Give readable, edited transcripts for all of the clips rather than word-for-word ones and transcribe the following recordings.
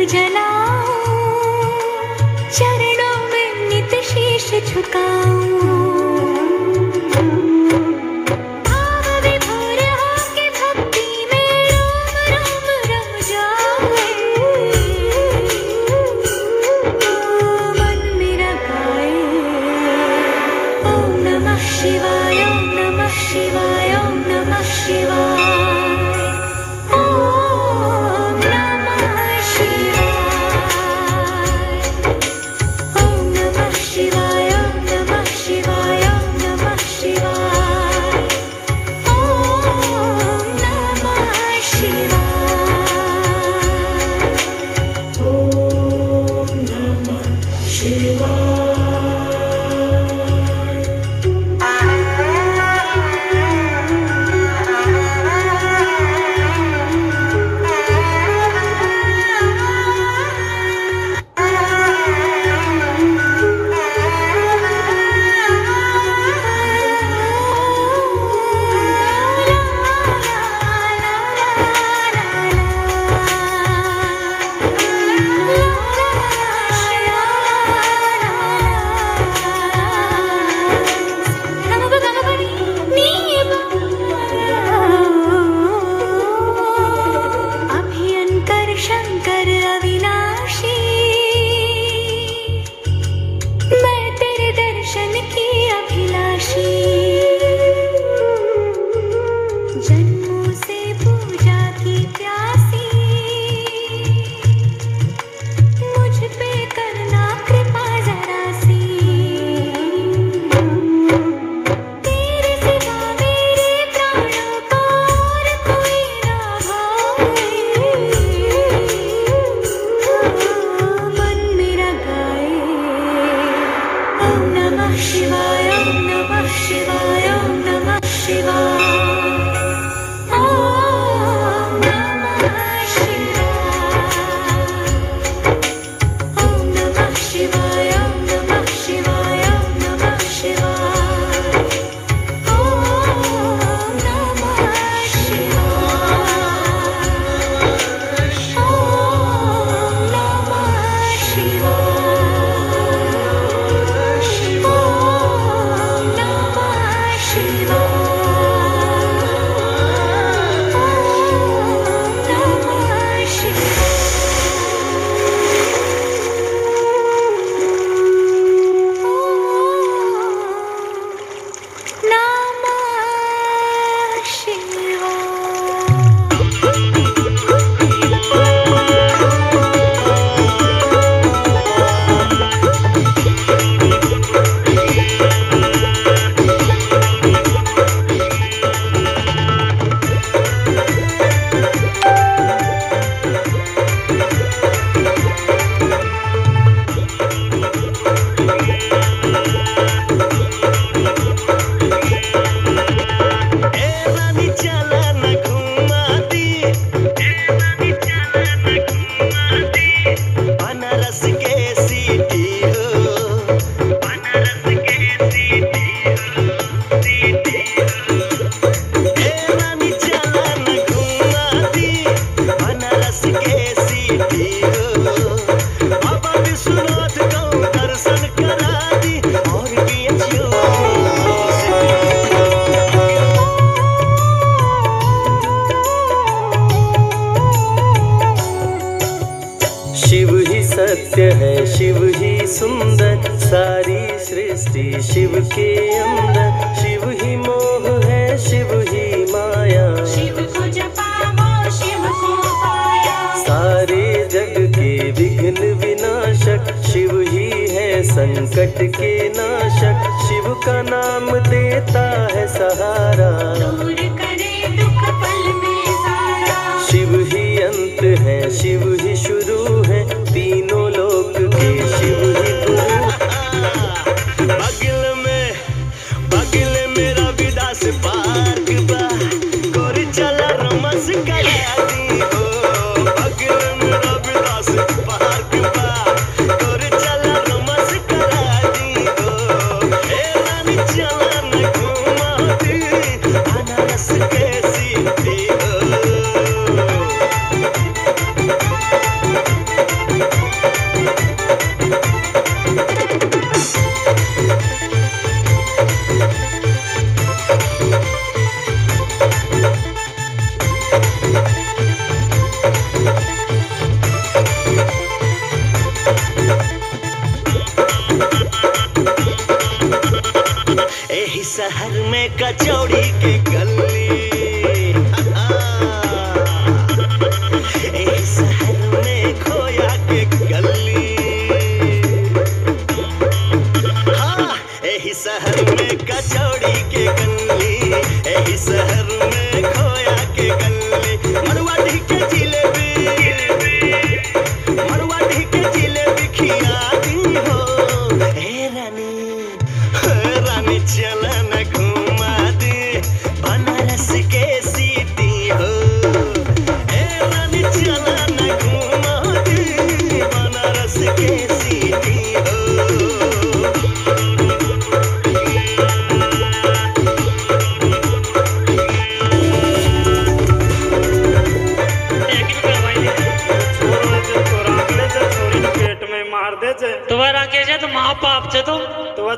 जलाऊं, चरणों में नित शीश झुकाऊं। सत्य है शिव ही सुंदर, सारी सृष्टि शिव के अंदर। शिव ही मोह है, शिव ही माया, शिव को जपाओ शिव को पाया। सारे जग के विघ्न विनाशक, शिव ही है संकट के नाशक। शिव का नाम देता है सहारा, दूर करे दुख पल में सारा। शिव ही अंत है, शिव ही शुरू है, तीनों लोक के शिव ही गुरु। बगल में रविदास पार्क बा, गोरी चला रमस करा दी हो। बगल में रविदास पार्क बा, गोरी चला रमस करा दी हो। ए रानी चला न घुमा दी, अनारस के सीधी हो।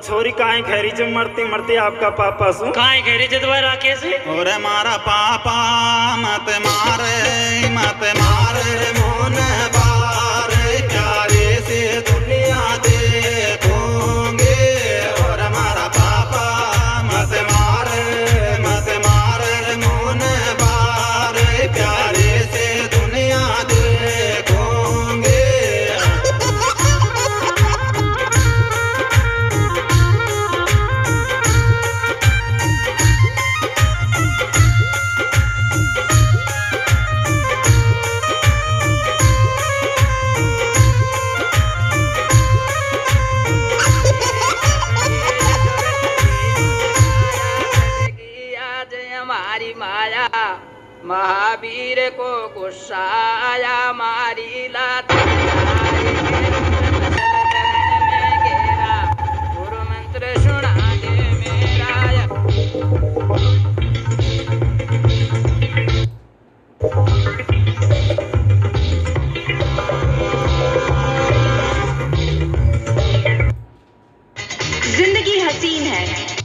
छोरी काहे घेरी च मरती मरती आपका पापा सु काहे घेरी च दोबारा राखे से ओरे मारा पापा मत मारे मोन बार प्यारे से दुनिया देखोगे। और मारा पापा मत मारे मोन बार प्यारे से दुनिया देखोगे। हमारी माया महावीर को गुस्सा आया मारी लात गुरु मंत्र सुना दे मेरा। जिंदगी हसीन है,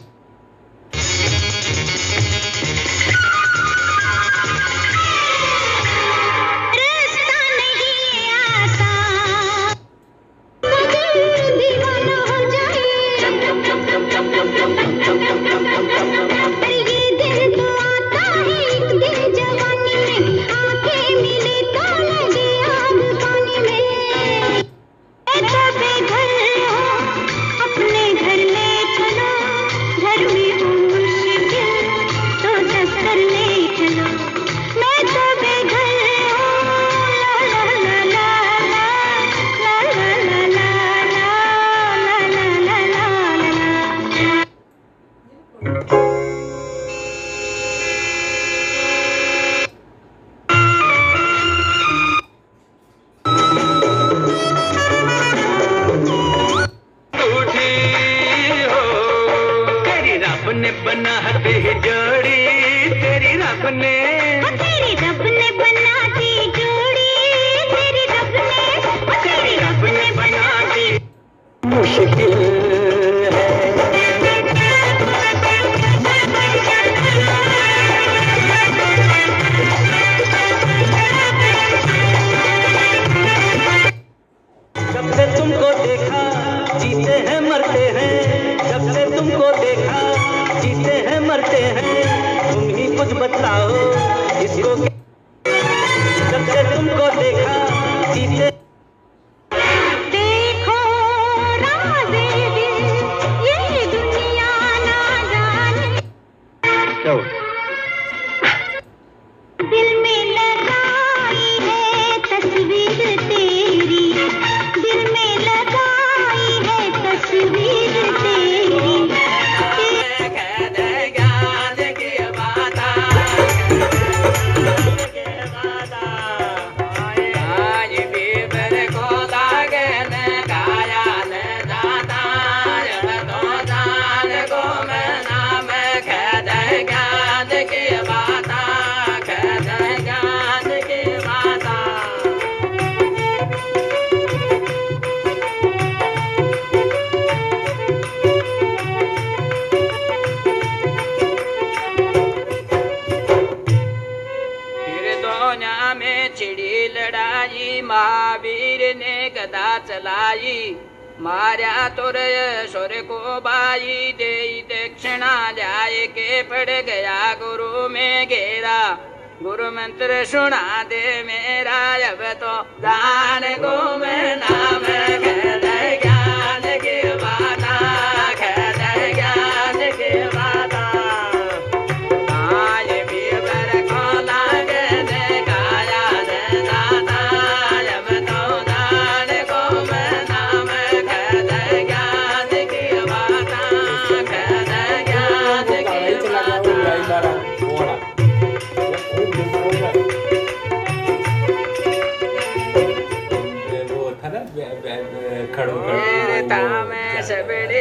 महावीर ने गदा चलाई मार्या तुर सुर को बाई दे दक्षिणा ल्याए के पड़ गया गुरु में घेरा। गुरु मंत्र सुना दे मेरा अब तो जान को मैं नाम ज्ञान की बाता ज्ञान की बाता आज भी बर को लागे गाया दाता अब तो जान को मैं नाम ज्ञान की बाता ज्ञान की बाता। सबड़े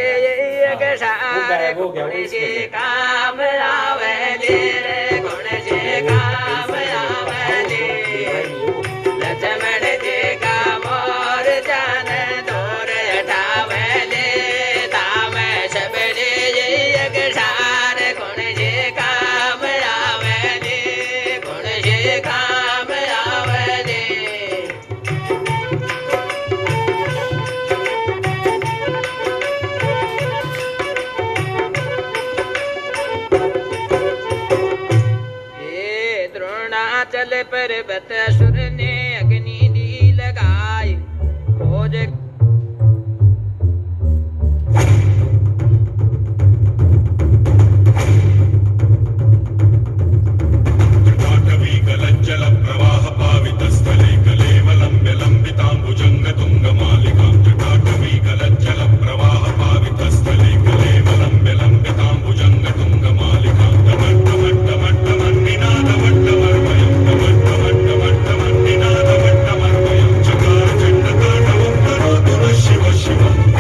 गुण से काम आवे गुण से काम आवे लक्ष्मण जी का मोर जान दूर हटावे ताम हिमाचल पर्वत सुर ने अग्नि दी लगाई खोज जल प्रवाह पावित स्थले कलेवलं विलंबितांबुजंग तुंग मालिकां जटाटवी गलज्जल प्रवाह पावित स्थले कलेवलं विलंबितांबुजंग तुंग मालिकां टमट्टमट्टमट्टमन्निनादवट्टमर्वयं टमट्टमट्टमट्टमन्निनादवट्टमर्वयं चकार चण्डताण्डवं करोतु नः शिव शिव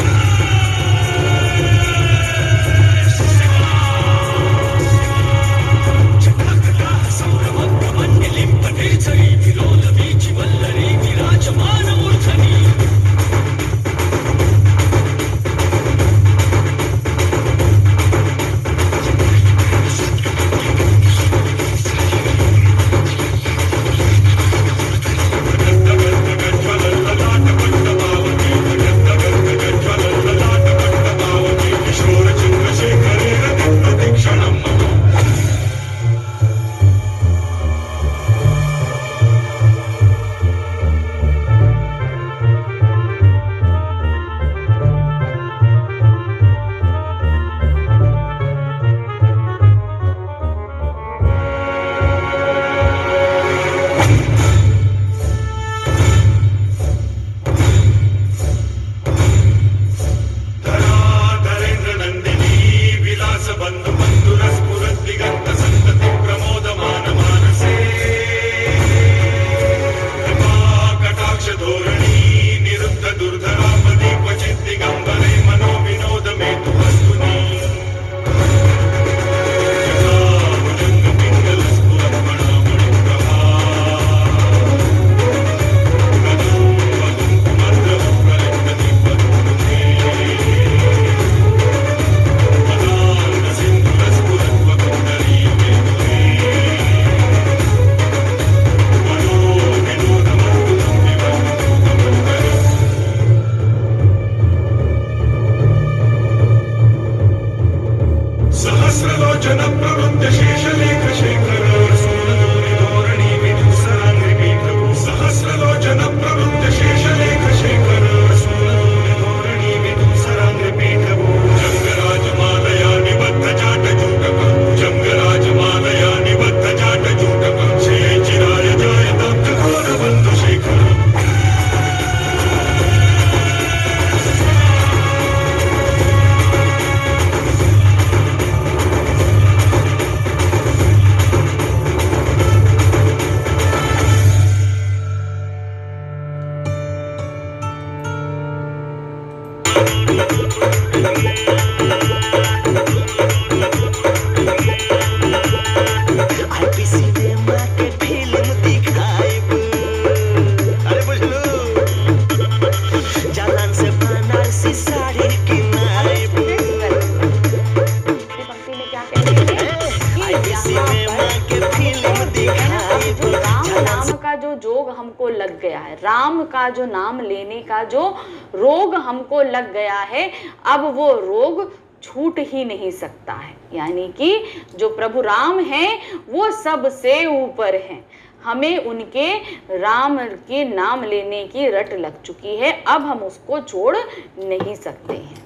राम का जो नाम लेने का जो रोग हमको लग गया है, अब वो रोग छूट ही नहीं सकता है। यानी कि जो प्रभु राम हैं वो सबसे ऊपर हैं। हमें उनके राम के नाम लेने की रट लग चुकी है, अब हम उसको छोड़ नहीं सकते हैं।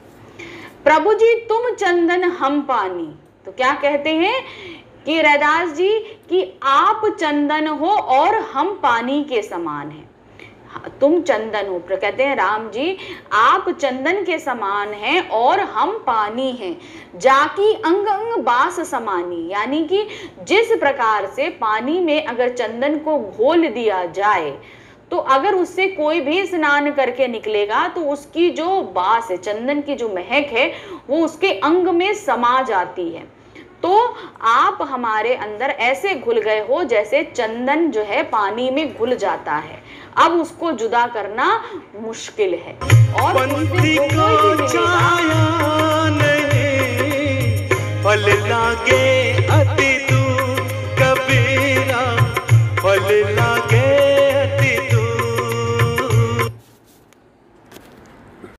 प्रभु जी तुम चंदन हम पानी, तो क्या कहते हैं कि रैदास जी कि आप चंदन हो और हम पानी के समान हैं। तुम चंदन हो, कहते हैं राम जी आप चंदन के समान हैं और हम पानी हैं। जाकी अंग अंग बास समानी, यानी कि जिस प्रकार से पानी में अगर चंदन को घोल दिया जाए तो अगर उससे कोई भी स्नान करके निकलेगा तो उसकी जो बास है, चंदन की जो महक है, वो उसके अंग में समा जाती है। तो आप हमारे अंदर ऐसे घुल गए हो जैसे चंदन जो है पानी में घुल जाता है, अब उसको जुदा करना मुश्किल है। और पंथी को छाया नहीं, फल लागे अति दूर कबीरा, फल लागे